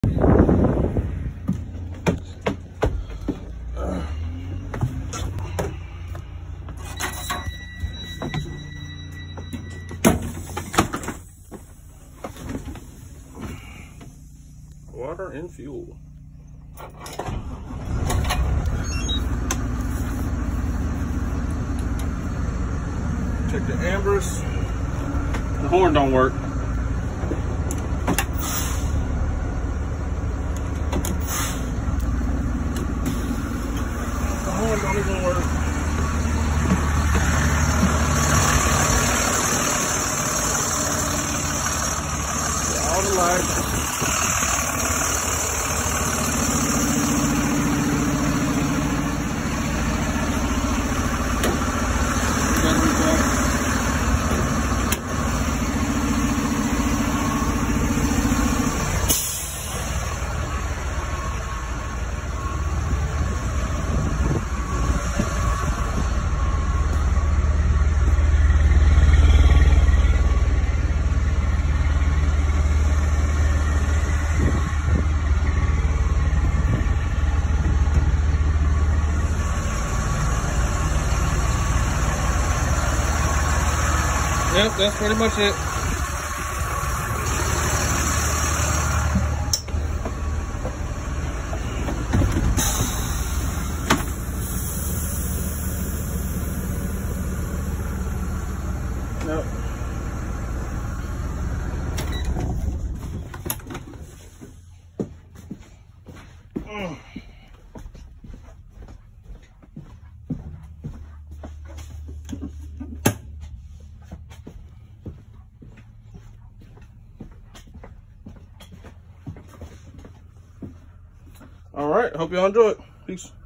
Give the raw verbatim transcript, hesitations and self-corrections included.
Water and fuel. Check the ambers. The horn don't work. The horn don't even work. All the lights. Yep, that's pretty much it. Yep. Mm. All right, hope y'all enjoy it. Peace.